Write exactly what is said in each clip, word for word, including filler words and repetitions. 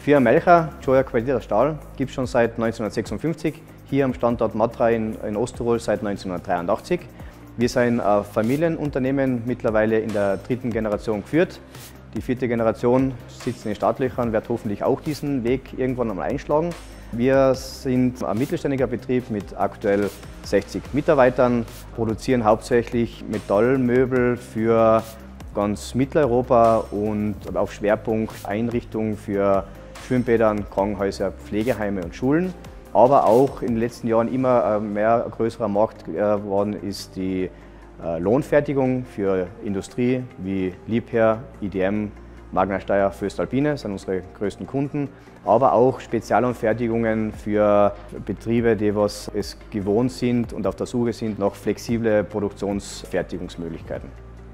Die Firma Melcher, Joya Qualitater Stahl, gibt es schon seit neunzehnhundertsechsundfünfzig, hier am Standort Matra in, in Osttirol seit neunzehnhundertdreiundachtzig. Wir sind ein Familienunternehmen, mittlerweile in der dritten Generation geführt. Die vierte Generation sitzt in den Startlöchern, wird hoffentlich auch diesen Weg irgendwann einmal einschlagen. Wir sind ein mittelständiger Betrieb mit aktuell sechzig Mitarbeitern, produzieren hauptsächlich Metallmöbel für ganz Mitteleuropa und auf Schwerpunkt Einrichtungen für Schwimmbäder, Krankenhäuser, Pflegeheime und Schulen. Aber auch in den letzten Jahren immer mehr ein größerer Markt geworden ist die Lohnfertigung für Industrie wie Liebherr, I D M, Magna Steyr, voestalpine sind unsere größten Kunden, aber auch Spezialanfertigungen für Betriebe, die was es gewohnt sind und auf der Suche sind nach flexible Produktionsfertigungsmöglichkeiten.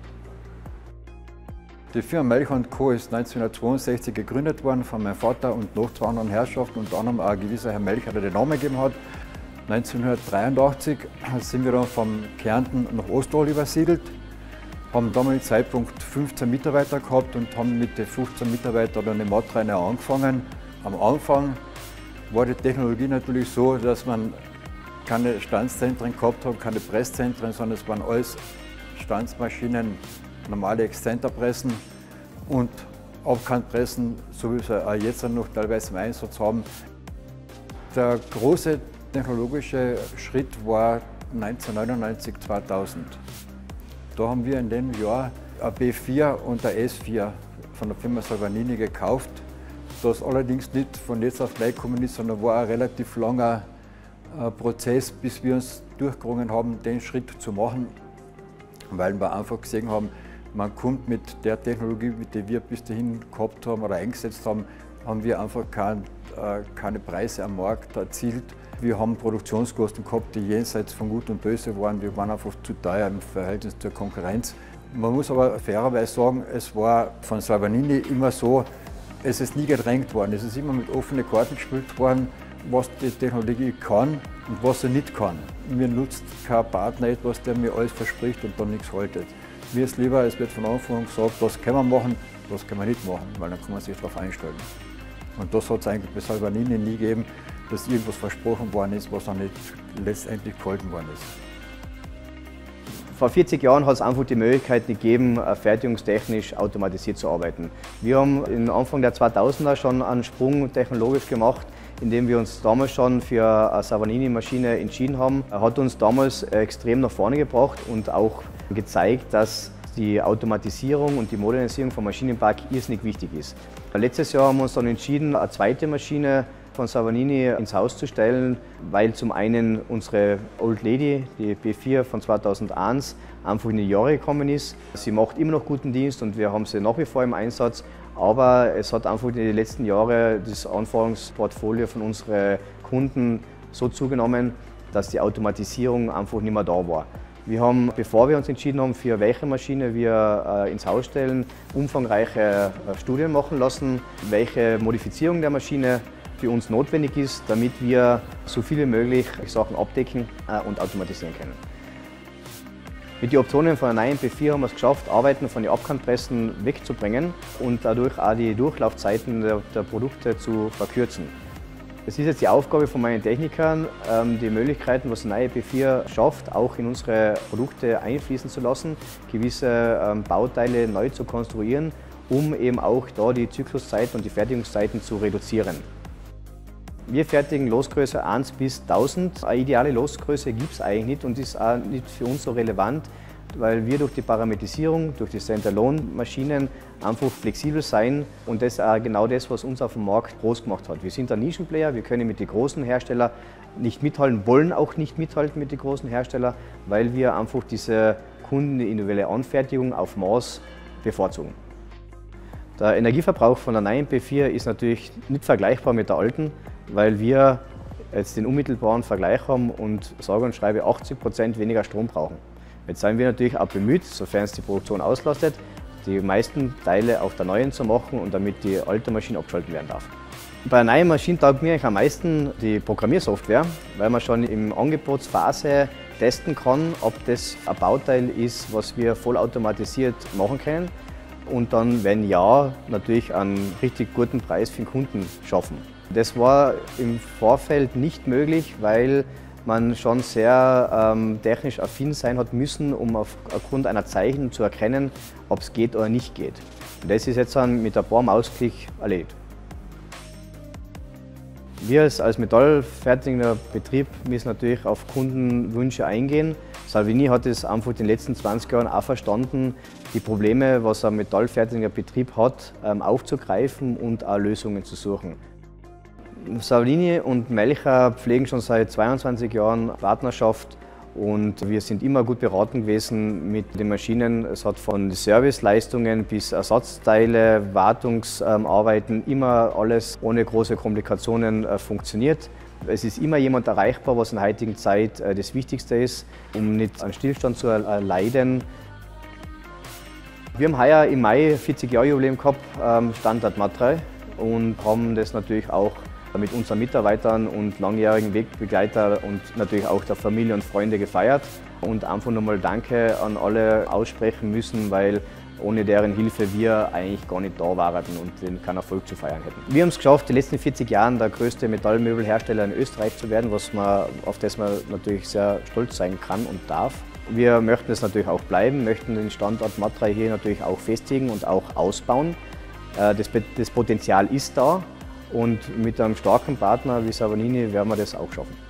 Die Firma Melcher und Co. ist neunzehnhundertzweiundsechzig gegründet worden von meinem Vater und noch zwei anderen Herrschaften, unter anderem auch ein gewisser Herr Melcher, der den Namen gegeben hat. neunzehnhundertdreiundachtzig sind wir dann von Kärnten nach Osttirol übersiedelt, haben damals zum Zeitpunkt fünfzehn Mitarbeiter gehabt und haben mit den fünfzehn Mitarbeitern dann in Matra angefangen. Am Anfang war die Technologie natürlich so, dass man keine Stanzzentren gehabt hat, keine Presszentren, sondern es waren alles Stanzmaschinen, normale Exzenterpressen und Abkantpressen, so wie wir auch jetzt noch teilweise im Einsatz haben. Der große technologische Schritt war neunzehnhundertneunundneunzig zweitausend. Da haben wir in dem Jahr ein B vier und ein S vier von der Firma Salvagnini gekauft. Das allerdings nicht von jetzt auf gleich gekommen ist, sondern war ein relativ langer Prozess, bis wir uns durchgerungen haben, den Schritt zu machen, weil wir einfach gesehen haben, man kommt mit der Technologie, die wir bis dahin gehabt haben oder eingesetzt haben, haben wir einfach kein, keine Preise am Markt erzielt. Wir haben Produktionskosten gehabt, die jenseits von Gut und Böse waren. Wir waren einfach zu teuer im Verhältnis zur Konkurrenz. Man muss aber fairerweise sagen, es war von Salvagnini immer so, es ist nie gedrängt worden. Es ist immer mit offenen Karten gespielt worden, was die Technologie kann und was sie nicht kann. Mir nutzt kein Partner etwas, der mir alles verspricht und dann nichts haltet. Mir ist lieber, es wird von Anfang an gesagt, das kann man machen, das kann man nicht machen, weil dann kann man sich darauf einstellen. Und das hat es eigentlich bei Salvagnini nie gegeben, dass irgendwas versprochen worden ist, was dann nicht letztendlich gehalten worden ist. Vor vierzig Jahren hat es einfach die Möglichkeit gegeben, fertigungstechnisch automatisiert zu arbeiten. Wir haben im Anfang der zweitausender schon einen Sprung technologisch gemacht, indem wir uns damals schon für eine Salvagnini-Maschine entschieden haben. Er hat uns damals extrem nach vorne gebracht und auch gezeigt, dass die Automatisierung und die Modernisierung vom Maschinenpark irrsinnig wichtig ist. Letztes Jahr haben wir uns dann entschieden, eine zweite Maschine von Salvagnini ins Haus zu stellen, weil zum einen unsere Old Lady, die B vier von zweitausendeins, einfach in die Jahre gekommen ist. Sie macht immer noch guten Dienst und wir haben sie nach wie vor im Einsatz, aber es hat einfach in den letzten Jahren das Anforderungsportfolio von unseren Kunden so zugenommen, dass die Automatisierung einfach nicht mehr da war. Wir haben, bevor wir uns entschieden haben, für welche Maschine wir äh, ins Haus stellen, umfangreiche äh, Studien machen lassen, welche Modifizierung der Maschine für uns notwendig ist, damit wir so viel wie möglich Sachen abdecken äh, und automatisieren können. Mit den Optionen von der neuen B vier haben wir es geschafft, Arbeiten von den Abkantpressen wegzubringen und dadurch auch die Durchlaufzeiten der, der Produkte zu verkürzen. Es ist jetzt die Aufgabe von meinen Technikern, die Möglichkeiten, was eine neue B vier schafft, auch in unsere Produkte einfließen zu lassen, gewisse Bauteile neu zu konstruieren, um eben auch da die Zykluszeiten und die Fertigungszeiten zu reduzieren. Wir fertigen Losgröße eins bis tausend. Eine ideale Losgröße gibt es eigentlich nicht und ist auch nicht für uns so relevant, weil wir durch die Parametrisierung, durch die Standalone-Maschinen einfach flexibel sein und das ist auch genau das, was uns auf dem Markt groß gemacht hat. Wir sind ein Nischenplayer, wir können mit den großen Herstellern nicht mithalten, wollen auch nicht mithalten mit den großen Herstellern, weil wir einfach diese Kunden, die individuelle Anfertigung auf Maß bevorzugen. Der Energieverbrauch von der neuen B vier ist natürlich nicht vergleichbar mit der alten, weil wir jetzt den unmittelbaren Vergleich haben und sage und schreibe achtzig Prozent weniger Strom brauchen. Jetzt sind wir natürlich auch bemüht, sofern es die Produktion auslastet, die meisten Teile auf der neuen zu machen und damit die alte Maschine abgeschaltet werden darf. Bei einer neuen Maschine taugt mir eigentlich am meisten die Programmiersoftware, weil man schon in Angebotsphase testen kann, ob das ein Bauteil ist, was wir vollautomatisiert machen können. und dann, wenn ja, natürlich einen richtig guten Preis für den Kunden schaffen. Das war im Vorfeld nicht möglich, weil man schon sehr ähm, technisch affin sein hat müssen, um aufgrund einer Zeichnung zu erkennen, ob es geht oder nicht geht. Und das ist jetzt dann mit ein paar Mausklick erledigt. Wir als metallfertigender Betrieb müssen natürlich auf Kundenwünsche eingehen. Salvini hat es einfach in den letzten zwanzig Jahren auch verstanden, die Probleme, was ein metallfertigender Betrieb hat, aufzugreifen und auch Lösungen zu suchen. Salvini und Melcher pflegen schon seit zweiundzwanzig Jahren Partnerschaft und wir sind immer gut beraten gewesen mit den Maschinen. Es hat von Serviceleistungen bis Ersatzteile, Wartungsarbeiten immer alles ohne große Komplikationen funktioniert. Es ist immer jemand erreichbar, was in der heutigen Zeit das Wichtigste ist, um nicht einen Stillstand zu erleiden. Wir haben heuer im Mai vierzig Jahre Jubiläum gehabt, Standort Matrei, und haben das natürlich auch mit unseren Mitarbeitern und langjährigen Wegbegleitern und natürlich auch der Familie und Freunde gefeiert. Und einfach nochmal Danke an alle aussprechen müssen, weil ohne deren Hilfe wir eigentlich gar nicht da waren und keinen Erfolg zu feiern hätten. Wir haben es geschafft, die letzten vierzig Jahre der größte Metallmöbelhersteller in Österreich zu werden, was man, auf das man natürlich sehr stolz sein kann und darf. Wir möchten es natürlich auch bleiben, möchten den Standort Matrei hier natürlich auch festigen und auch ausbauen. Das, das Potenzial ist da. Und mit einem starken Partner wie Salvini werden wir das auch schaffen.